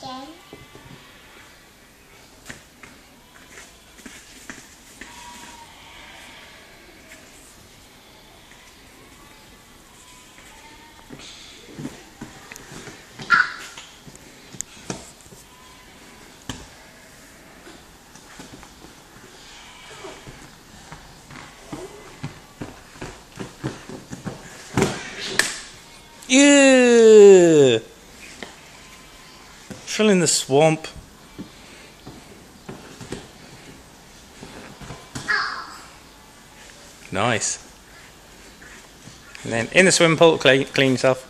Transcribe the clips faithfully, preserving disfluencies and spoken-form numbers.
again. Ew! Fill in the swamp. Nice. And then in the swimming pool, clean, clean yourself.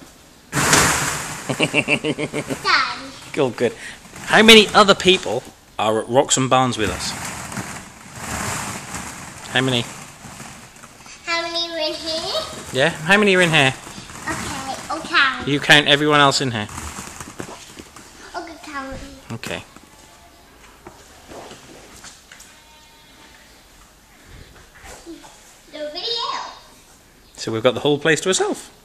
Done. Good, good. How many other people are at Wroxham Barns with us? How many? How many are in here? Yeah? How many are in here? Okay, I'll count. You count everyone else in here. I'll count. Okay. Nobody else. So we've got the whole place to ourselves.